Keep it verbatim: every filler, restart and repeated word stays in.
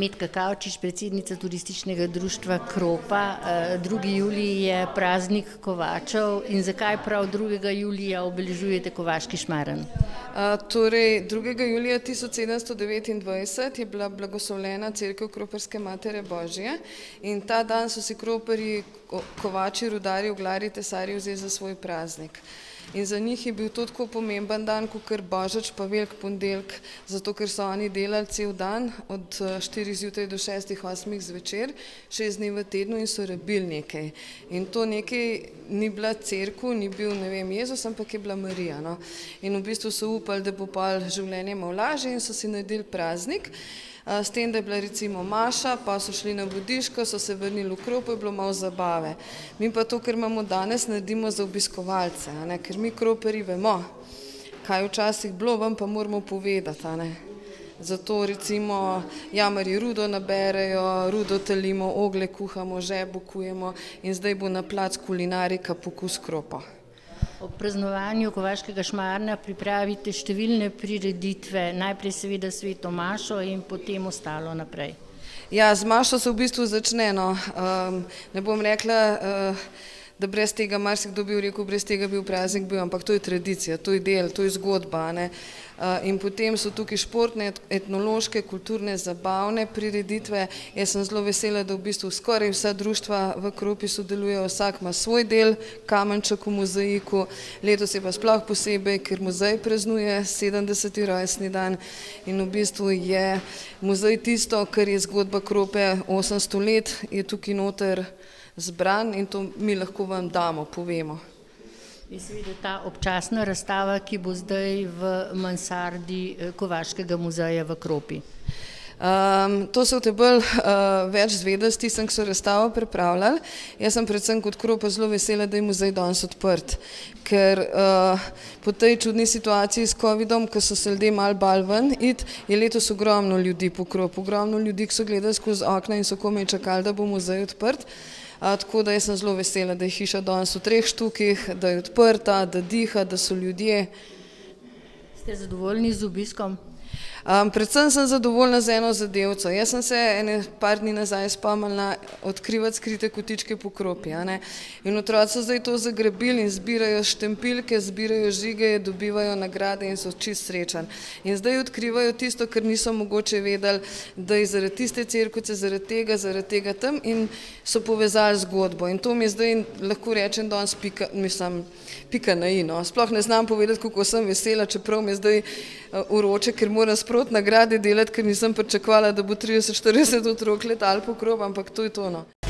Metka Kavčič, predsednica turističnega društva Kropa. drugi julij je praznik kovačev in zakaj prav drugega julija obeležujete Kovaški šmaren? Torej, drugega julija tisoč sedemsto devetindvajset je bila blagoslovljena cerkev Kroparske Matere Božje in ta dan so si kroparji, kovači, rudarji, oglarji, tesarji vzeli za svoj praznik. In za njih je bil to tako pomemben dan, kakor božič pa velik ponedeljek, zato ker so oni delali cel dan, od štirih zjutraj do šestih, osmih zvečer, šest dni v tednu in so rabili nekaj. In to nekaj ni bila cerkev, ni bil, ne vem, Jezus, ampak je bila Marija, no. In v bistvu so upali, da bo pol življenje malo lažje in so si naredili praznik. S tem, da je bila recimo maša, pa so šli na Vodiško, so se vrnili v Kropo, je bilo malo zabave. Mi pa to, kar imamo danes, naredimo za obiskovalce, a ne, ker mi Kroparji vemo, kaj včasih bilo, vam pa moramo povedati, a ne. Zato recimo jamarji rudo naberejo, rudo talimo, oglje kuhamo, žebo kujemo in zdaj bo na plac kulinarika Pokus Kropa. Ob praznovanju Kovaškega šmarna pripravite številne prireditve, najprej seveda sveto mašo in potem ostalo naprej. Ja, z mašo se v bistvu začne, no. Ne bom rekla, da brez tega marsikdo bi rekel, brez tega bi praznik bil, ampak to je tradicija, to je del, to je zgodba, a ne. In potem so tukaj športne, etnološke, kulturne, zabavne prireditve. Jaz sem zelo vesela, da v bistvu skoraj vsa društva v Kropi sodelujejo, vsak ima svoj del, kamenček v mozaiku. Letos je pa sploh posebej, ker muzej praznuje sedemdeseti rojstni dan in v bistvu je muzej tisto, kar je zgodba Krope osemsto let, je tukaj noter zbran in to mi lahko vam damo, povemo. In seveda ta občasna razstava, ki bo zdaj v mansardi Kovaškega muzeja v Kropi. To se boste bolj več izvedeli s tistim, ki so razstavo pripravljali. Jaz sem predvsem kot Kropa zelo vesela, da je muzej danes odprt, ker po tej čudni situaciji s covidom, ko so se ljudje malo bali ven iti, je letos ogromno ljudi po Kropu, ogromno ljudi, ki so gledali skozi okna in so komaj čakali, da bo muzej odprt. Tako da jaz sem zelo vesela, da je hiša danes v treh štukih, da je odprta, da diha, da so ljudje. Ste zadovoljni z obiskom? Predvsem sem zadovoljna z eno zadevco. Jaz sem se ene par dni nazaj spomnila odkrivati skrite kotičke po Kropi, a ne. In otroci so zdaj to zagrabili in zbirajo štempilke, zbirajo žige, dobivajo nagrade in so čisto srečni. In zdaj odkrivajo tisto, kar niso mogoče vedeli, da je zaradi tiste cerkvice, zaradi tega, zaradi tega tam in so povezali zgodbo. In to mi zdaj lahko rečem danes pika, mislim, pika na i, no. Sploh ne znam povedati, kako sem vesela, čeprav mi je zdaj vroče, ker moram sproti nagrade delati, ker nisem pričakovala, da bo trideset, štirideset otrok letalo po Kropu, ampak to je to, no.